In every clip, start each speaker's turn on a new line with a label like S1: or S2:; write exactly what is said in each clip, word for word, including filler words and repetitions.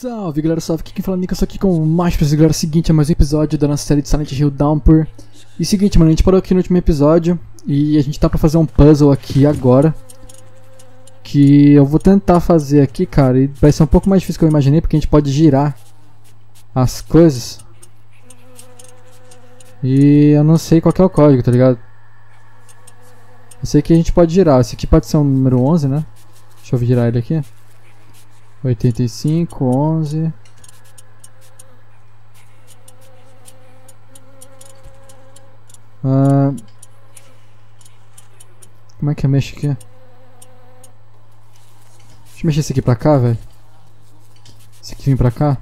S1: Salve galera, salve, aqui quem fala é Nico, eu sou aqui com o Machos, galera. É o seguinte, é mais um episódio da nossa série de Silent Hill Downpour. E seguinte, mano, a gente parou aqui no último episódio e a gente tá pra fazer um puzzle aqui agora, que eu vou tentar fazer aqui, cara, e vai ser um pouco mais difícil do que eu imaginei, porque a gente pode girar as coisas. E eu não sei qual que é o código, tá ligado? Eu sei que a gente pode girar, esse aqui pode ser o número onze, né? Deixa eu girar ele aqui. oitenta e cinco, onze. Ah, como é que eu mexo aqui? Deixa eu mexer esse aqui pra cá, velho. Esse aqui vem pra cá.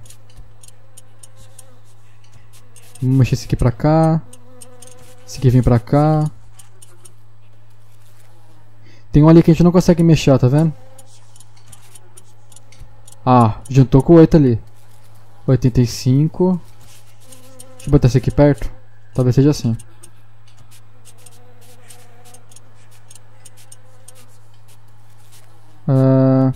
S1: Vamos mexer esse aqui pra cá. Esse aqui vem pra cá. Tem um ali que a gente não consegue mexer, ó, tá vendo? Ah, juntou com o oito ali. oitenta e cinco. Deixa eu botar esse aqui perto. Talvez seja assim. Ah...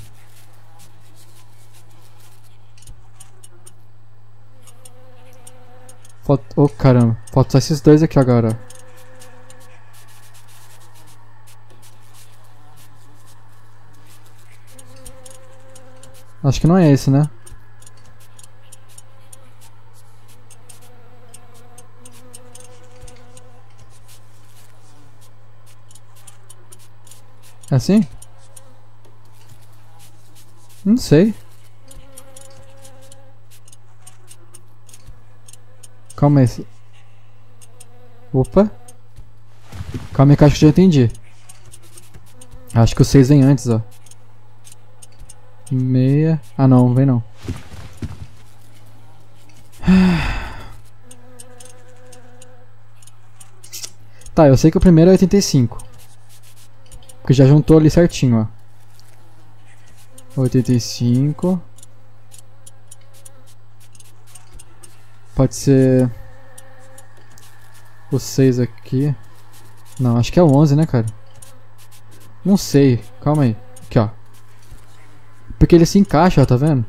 S1: Falta... Oh, caramba. Falta só esses dois aqui agora. Acho que não é esse, né? É assim? Não sei. Calma aí. Opa. Calma aí que eu acho que já entendi. Acho que o seis vem antes, ó. Meia... Ah não, não vem não. Tá, eu sei que o primeiro é oitenta e cinco. Porque já juntou ali certinho, ó. oitenta e cinco. Pode ser... O seis aqui. Não, acho que é o onze, né, cara? Não sei, calma aí. Aqui, ó. Porque ele se encaixa, ó, tá vendo?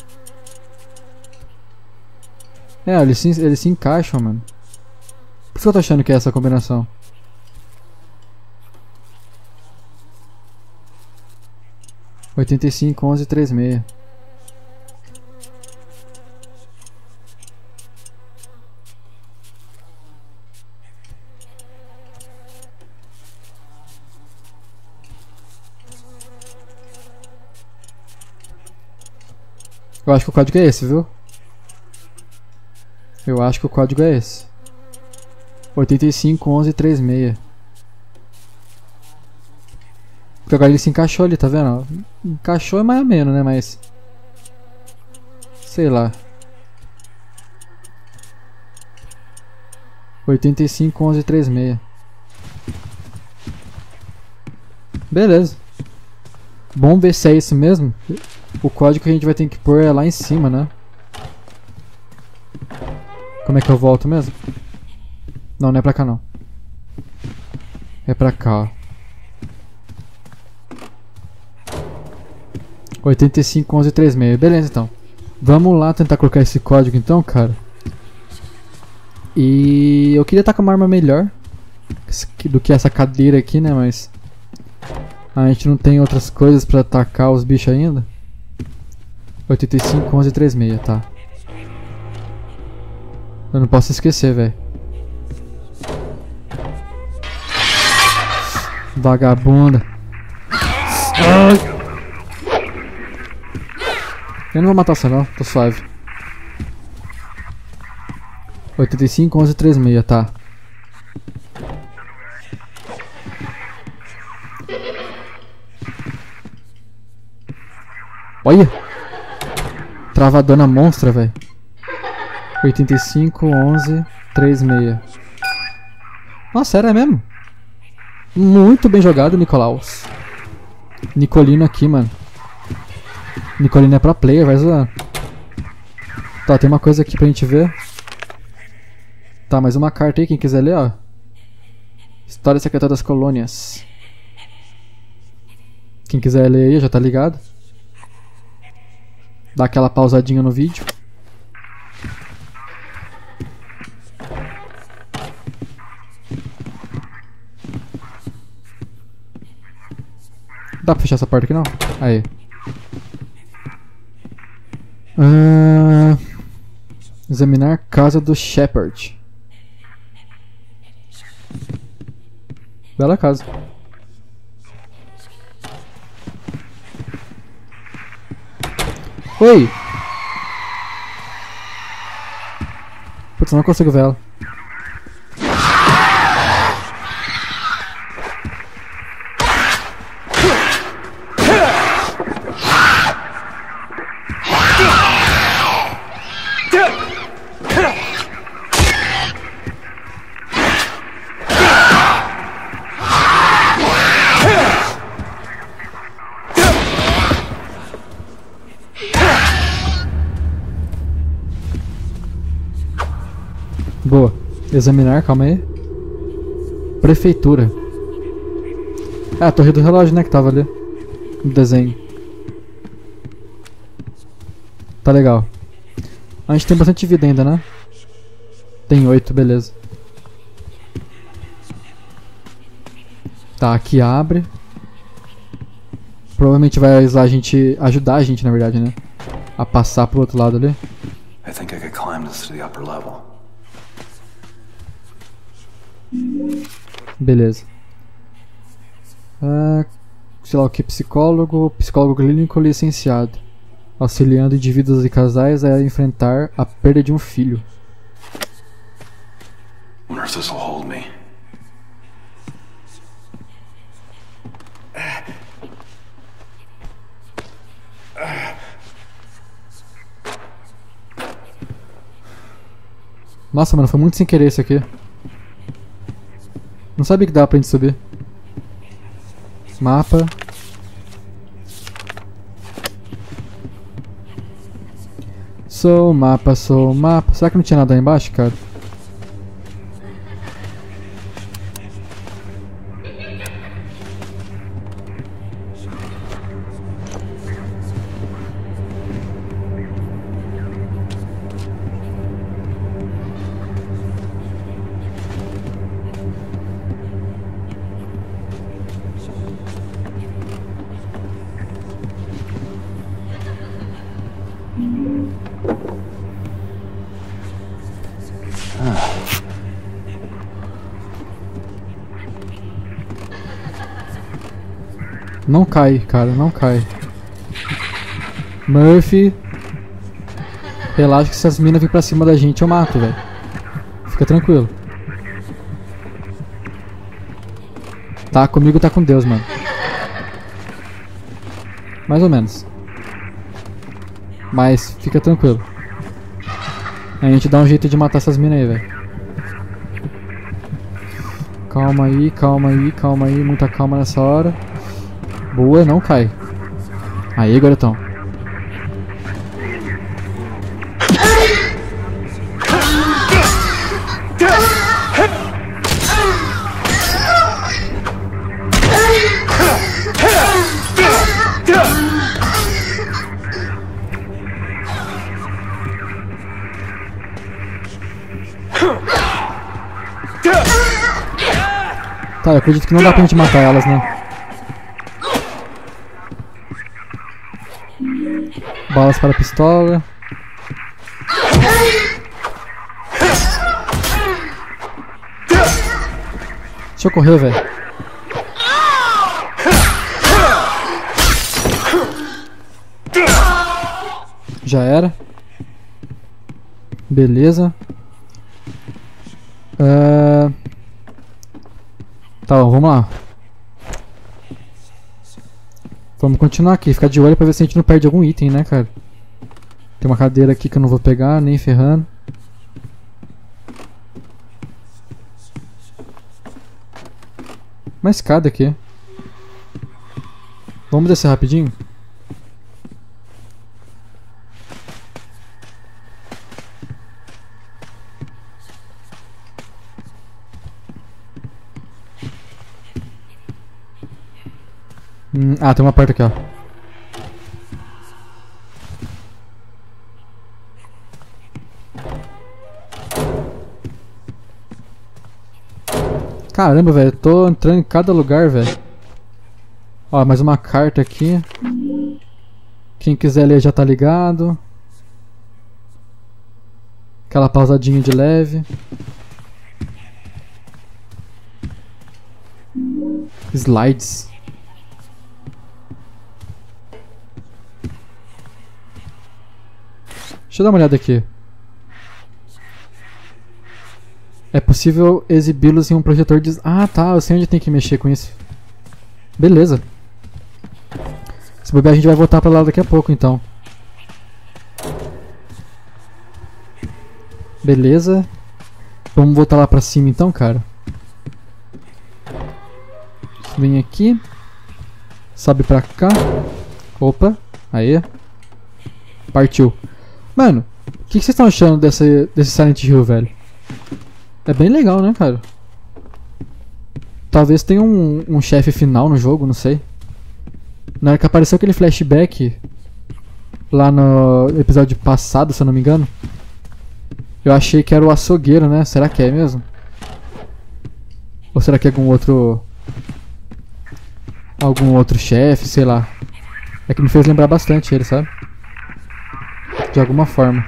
S1: É, eles se, eles se encaixam, mano. Por isso que eu tô achando que é essa combinação. oitenta e cinco, onze, trinta e seis. Eu acho que o código é esse, viu? Eu acho que o código é esse. oitenta e cinco, onze, trinta e seis. Porque agora ele se encaixou ali, tá vendo? Encaixou é mais ou menos, né? Mas... sei lá. oitenta e cinco, onze, trinta e seis. Beleza. Vamos ver se é isso mesmo. O código que a gente vai ter que pôr é lá em cima, né? Como é que eu volto mesmo? Não, não é pra cá não. É pra cá, ó. oitenta e cinco, onze, trinta e seis. Beleza, então. Vamos lá tentar colocar esse código então, cara. E eu queria estar com uma arma melhor do que essa cadeira aqui, né? Mas a gente não tem outras coisas pra atacar os bichos ainda. oitenta e cinco, onze, trinta e seis, tá. Eu não posso esquecer, velho. Vagabunda. Ai. Eu não vou matar você não, tô suave. oitenta e cinco, onze, trinta e seis, tá. Olha! Travadona monstra, velho. oitenta e cinco, onze, trinta e seis. Nossa, sério, é mesmo? Muito bem jogado, Nicolaus. Nicolino aqui, mano. Nicolino é pro player, vai zoar. Tá, tem uma coisa aqui pra gente ver. Tá, mais uma carta aí, quem quiser ler, ó. História Secreta das Colônias. Quem quiser ler aí, já tá ligado. Dar aquela pausadinha no vídeo. Dá pra fechar essa porta aqui não? Aí. Ah, examinar casa do Shepard. Bela casa. Oi! Putz, não consigo ver ela. Boa. Examinar, calma aí. Prefeitura. Ah, a torre do relógio, né, que tava ali no desenho. Tá legal. A gente tem bastante vida ainda, né? Tem oito, beleza. Tá, aqui abre. Provavelmente vai ajudar a gente, ajudar a gente, na verdade, né? A passar pro outro lado ali.
S2: I think I could climb this to the upper level.
S1: Beleza. Ah, sei lá o que, psicólogo, psicólogo clínico licenciado, auxiliando indivíduos e casais a enfrentar a perda de um filho.
S2: Wonder if this will hold me.
S1: Nossa, mano, foi muito sem querer isso aqui. Não sabia que dava pra gente subir. Mapa. Sou mapa, sou mapa. Será que não tinha nada aí embaixo, cara? Não cai, cara, não cai. Murphy. Relaxa que se as minas virem pra cima da gente eu mato, velho. Fica tranquilo. Tá, comigo tá com Deus, mano. Mais ou menos. Mas fica tranquilo. A gente dá um jeito de matar essas minas aí, velho. Calma aí, calma aí, calma aí. Muita calma nessa hora. Boa, não cai. Aí, garotão. Tá, eu acredito que não dá pra gente matar elas, né? Balas para a pistola. Deixa eu correr, velho. Já era. Beleza. Uh... Tá bom, vamos lá. Vamos continuar aqui, ficar de olho pra ver se a gente não perde algum item, né, cara? Tem uma cadeira aqui que eu não vou pegar, nem ferrando. Uma escada aqui. Vamos descer rapidinho? Hum, ah, tem uma porta aqui, ó. Caramba, velho, eu tô entrando em cada lugar, velho. Ó, mais uma carta aqui. Quem quiser ler já tá ligado. Aquela pausadinha de leve. Slides. Deixa eu dar uma olhada aqui. É possível exibi-los em um projetor de... Ah, tá, eu sei onde tem que mexer com isso. Beleza. Se bobear, a gente vai voltar pra lá daqui a pouco, então. Beleza. Vamos voltar lá pra cima, então, cara. Vem aqui. Sobe pra cá. Opa. Aí. Partiu. Mano, o que, que vocês estão achando dessa, desse Silent Hill, velho? É bem legal, né, cara? Talvez tenha um, um chefe final no jogo, não sei. Na hora que apareceu aquele flashback lá no episódio passado, se eu não me engano, eu achei que era o açougueiro, né? Será que é mesmo? Ou será que é algum outro... Algum outro chefe, sei lá. É que me fez lembrar bastante ele, sabe? De alguma forma.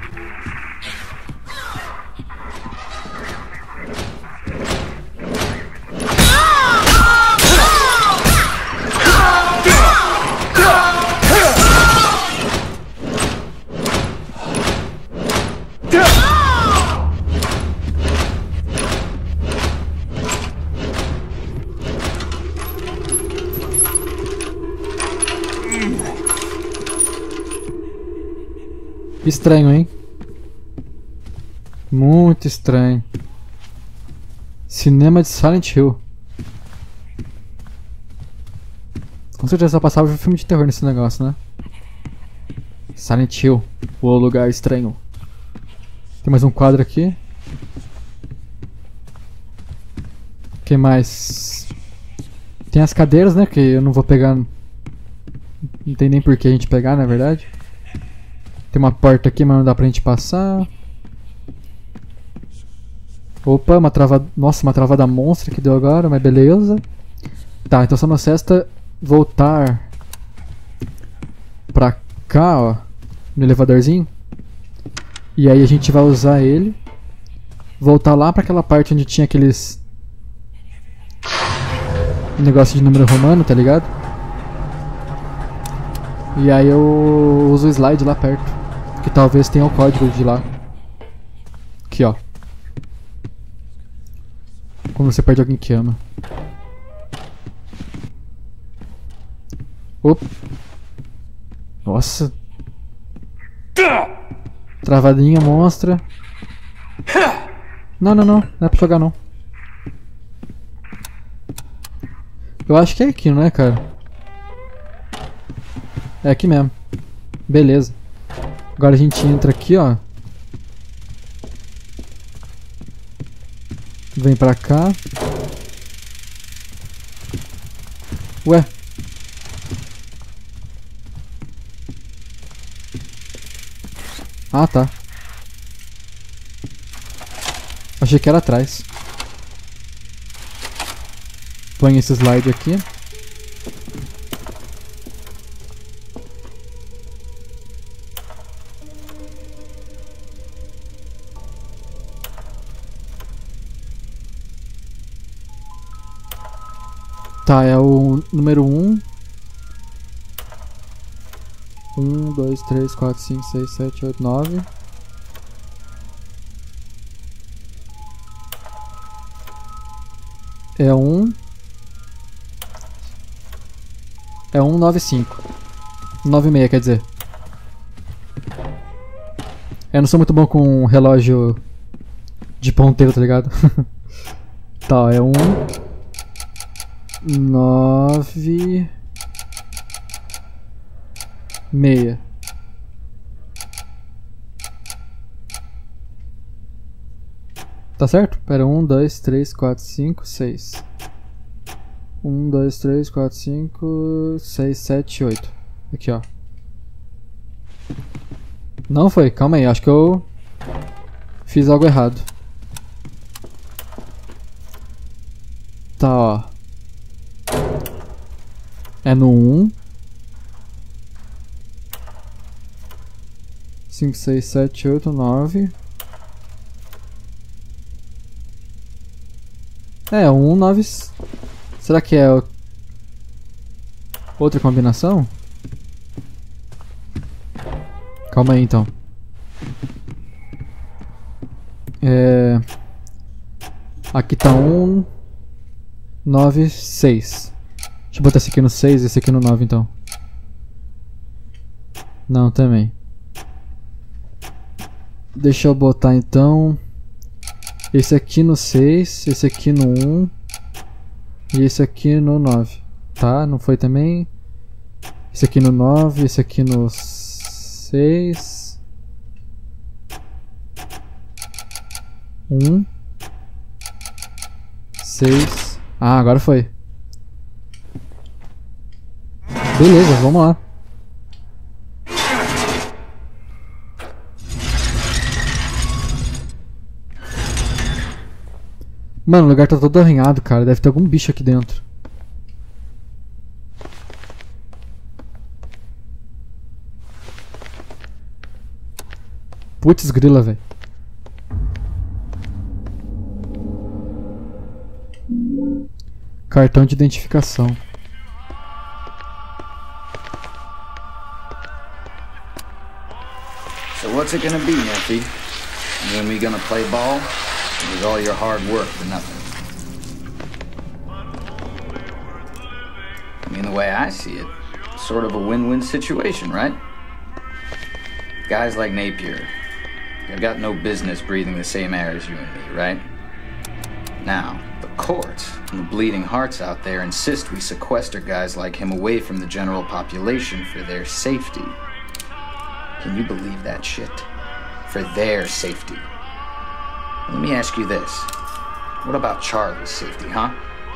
S1: Estranho, hein? Muito estranho. Cinema de Silent Hill. Com certeza só passava um filme de terror nesse negócio, né? Silent Hill, o lugar estranho. Tem mais um quadro aqui. O que mais? Tem as cadeiras, né? Que eu não vou pegar. Não tem nem por que a gente pegar, na verdade. Tem uma porta aqui, mas não dá pra gente passar. Opa, uma travada... Nossa, uma travada monstra que deu agora, mas beleza. Tá, então só nos resta voltar pra cá, ó. No elevadorzinho. E aí a gente vai usar ele. Voltar lá pra aquela parte onde tinha aqueles... negócio de número romano, tá ligado? E aí eu uso o slide lá perto. Que talvez tenha o código de lá. Aqui, ó. Como você perde alguém que ama. Opa. Nossa. Travadinha monstra. Não, não, não. Não é pra jogar, não. Eu acho que é aqui, não é, cara? É aqui mesmo. Beleza. Agora a gente entra aqui, ó. Vem pra cá. Ué. Ah, tá. Achei que era atrás. Põe esse slide aqui. Tá, é o número um. um, dois, três, quatro, cinco, seis, sete, oito, nove. É um. É um, nove, cinco. nove, seis, quer dizer. Eu não sou muito bom com relógio de ponteiro, tá ligado? Tá, é um. Nove. Meia. Tá certo? Pera, um, dois, três, quatro, cinco, seis. Um, dois, três, quatro, cinco, seis, sete, oito. Aqui, ó. Não foi, calma aí, acho que eu fiz algo errado. tá, ó. É no um. cinco, seis, sete, oito, nove. É, um, nove. Será que é o... outra combinação? Calma aí então. É... Aqui tá um, nove, seis. Deixa eu botar esse aqui no seis e esse aqui no nove então. Não, também. Deixa eu botar então esse aqui no seis, esse aqui no um e esse aqui no nove. Tá? Não foi também? Esse aqui no nove, esse aqui no seis. um, seis. Ah, agora foi. Beleza, vamos lá. Mano, o lugar tá todo arranhado, cara. Deve ter algum bicho aqui dentro. Putz grila, velho. Cartão de identificação.
S3: So what's it gonna be, Murphy? You and me gonna play ball? Or is all your hard work for nothing? I mean, the way I see it, it's sort of a win-win situation, right? Guys like Napier, they've got no business breathing the same air as you and me, right? Now, the courts and the bleeding hearts out there insist we sequester guys like him away from the general population for their safety. Can you believe that shit? For their safety. Let me ask you this. What about Charlie's safety, huh?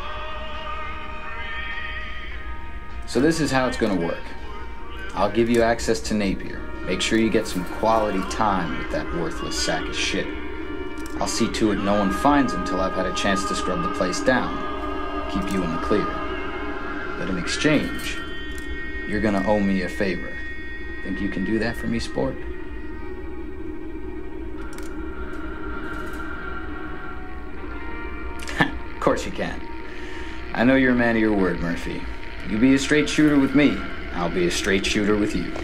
S3: So this is how it's gonna work. I'll give you access to Napier. Make sure you get some quality time with that worthless sack of shit. I'll see to it no one finds him till I've had a chance to scrub the place down. Keep you in the clear. But in exchange, you're gonna owe me a favor. Think you can do that for me, sport? Of course you can. I know you're a man of your word, Murphy. You be a straight shooter with me, I'll be a straight shooter with you.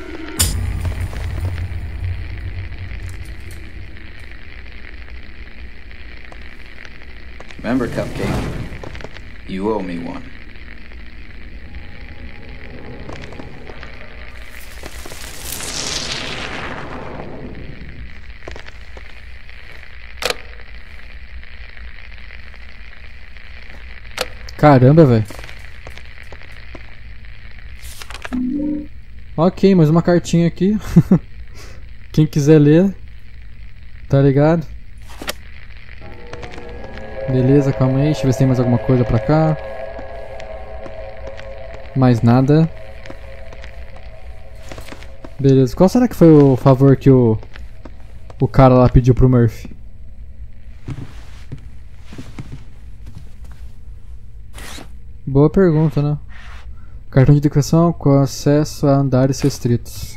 S3: Remember, Cupcake, you owe me one.
S1: Caramba, velho. Ok, mais uma cartinha aqui. Quem quiser ler, tá ligado? Beleza, calma aí, deixa eu ver se tem mais alguma coisa pra cá. Mais nada. Beleza, qual será que foi o favor que o o cara lá pediu pro Murphy? Boa pergunta, né? Cartão de identificação com acesso a andares restritos.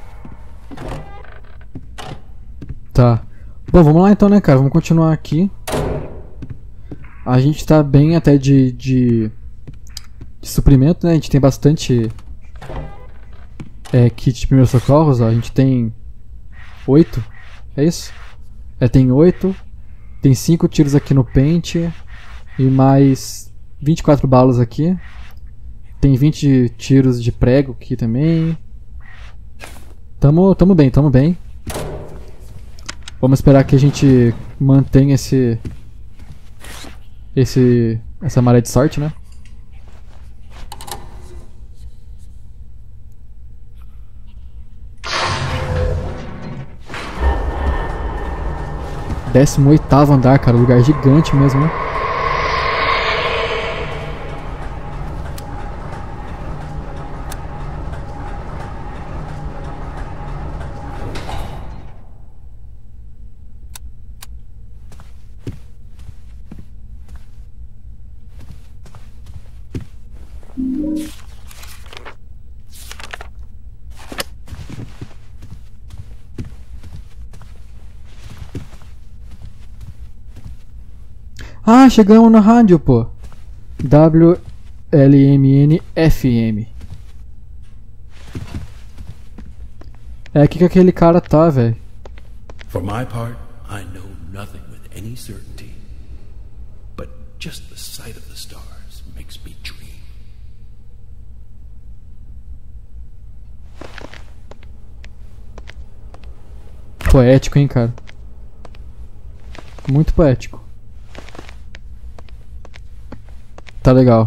S1: Tá. Bom, vamos lá então, né, cara? Vamos continuar aqui. A gente tá bem até de, de, de suprimento, né? A gente tem bastante é, kit de primeiros socorros, ó. A gente tem oito, é isso? É, tem oito. Tem cinco tiros aqui no pente. E mais vinte e quatro balas aqui. Tem vinte tiros de prego aqui também. Tamo, tamo bem, tamo bem. Vamos esperar que a gente mantenha esse... Esse... Essa maré de sorte, né? décimo oitavo andar, cara. Lugar gigante mesmo, né? Ah, chegamos na rádio, pô. W L M N F M. É aqui que aquele cara tá, velho.
S4: For my part, I know nothing with any certainty. But just the sight of the stars makes me dream.
S1: Poético, hein, cara? Muito poético. Tá legal.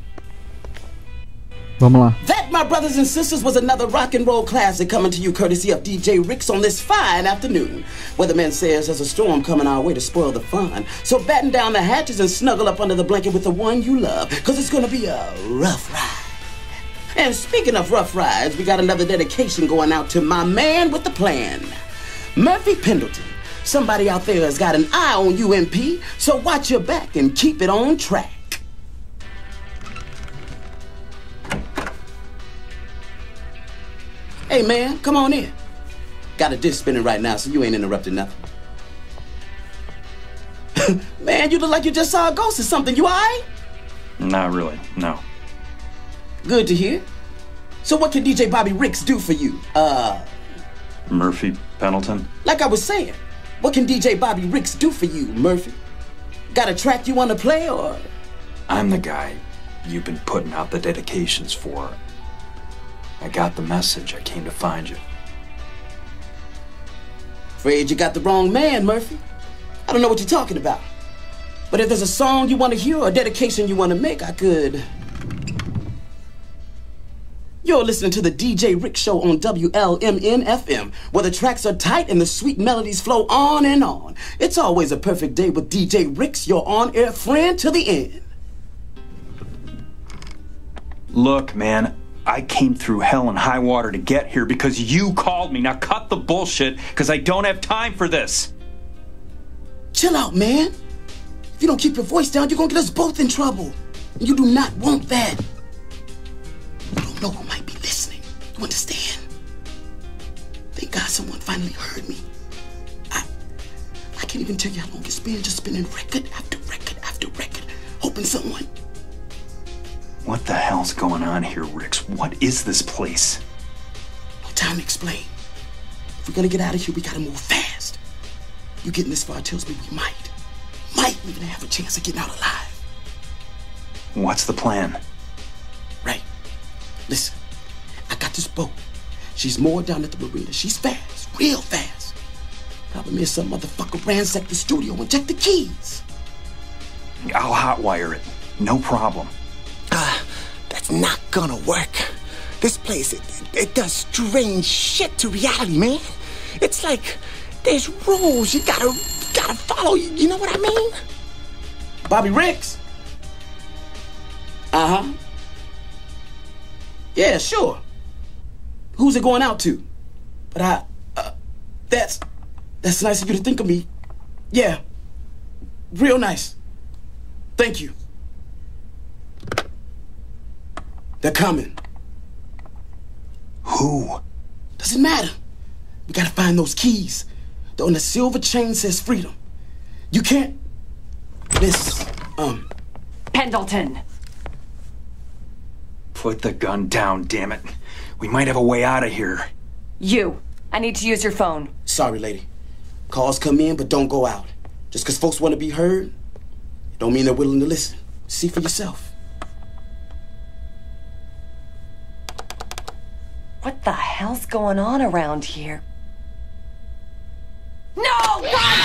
S1: Vamos lá.
S5: That, my brothers and sisters, was another rock and roll classic coming to you courtesy of D J Ricks on this fine afternoon. Weatherman says there's a storm coming our way to spoil the fun. So batten down the hatches and snuggle up under the blanket with the one you love, cause it's gonna be a rough ride. And speaking of rough rides, we got another dedication going out to my man with the plan, Murphy Pendleton. Somebody out there has got an eye on you, M P, so watch your back and keep it on track. Hey, man, come on in. Got a disc spinning right now, so you ain't interrupting nothing. Man, you look like you just saw a ghost or something. You all right?
S2: Not really, no.
S5: Good to hear. So what can D J Bobby Ricks do for you? Uh...
S2: Murphy Pendleton?
S5: Like I was saying, what can D J Bobby Ricks do for you, Murphy? Got a track you want to play, or...?
S2: I'm the guy you've been putting out the dedications for. I got the message. I came to find you.
S5: Afraid you got the wrong man, Murphy. I don't know what you're talking about. But if there's a song you want to hear or a dedication you want to make, I could... You're listening to the D J Rick Show on W L M N F M, where the tracks are tight and the sweet melodies flow on and on. It's always a perfect day with D J Ricks, your on-air friend to the end.
S6: Look, man, I came through hell and high water to get here because you called me. Now cut the bullshit, because I don't have time for this.
S5: Chill out, man. If you don't keep your voice down, you're gonna get us both in trouble. And you do not want that. You don't know who might be listening. You understand? Thank God someone finally heard me. I I can't even tell you how long it's been just spinning record after record after record, hoping someone...
S6: What the hell's going on here, Ricks? What is this place?
S5: No time to explain. If we're gonna get out of here, we gotta move fast. You getting this far tells me we might, might even have a chance of getting out alive.
S6: What's the plan?
S5: Right. Listen, I got this boat. She's moored down at the marina. She's fast, real fast. Problem is some motherfucker ransacked the studio and checked the keys.
S6: I'll hotwire it. No problem.
S7: Uh, that's not gonna work. This place, it, it does strange shit to reality, man. It's like there's rules you gotta gotta follow. You, you know what I mean?
S5: Bobby Ricks? Uh-huh. Yeah, sure. Who's it going out to? But I, uh, that's, that's nice of you to think of me. Yeah, real nice. Thank you. They're coming.
S6: Who?
S5: Doesn't matter. We gotta find those keys. The on the silver chain says freedom. You can't... Miss, um...
S8: Pendleton.
S6: Put the gun down, damn it. We might have a way out of here.
S8: You. I need to use your phone.
S5: Sorry, lady. Calls come in, but don't go out. Just because folks want to be heard, it don't mean they're willing to listen. See for yourself.
S8: What the hell's going on around here? No! Run!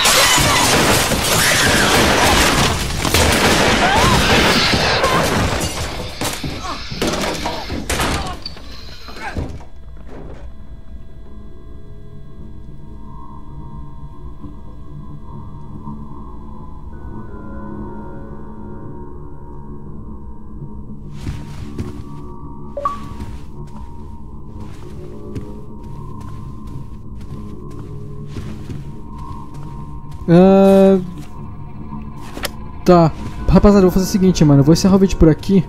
S1: Uh... Tá, rapaziada, eu vou fazer o seguinte, mano. Eu vou encerrar o vídeo por aqui.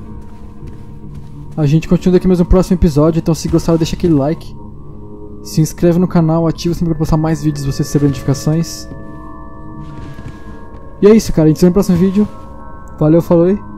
S1: A gente continua daqui mais no próximo episódio. Então, se gostaram, deixa aquele like. Se inscreve no canal, ativa sempre para postar mais vídeos e você receber notificações. E é isso, cara. A gente se vê no próximo vídeo. Valeu, falou aí.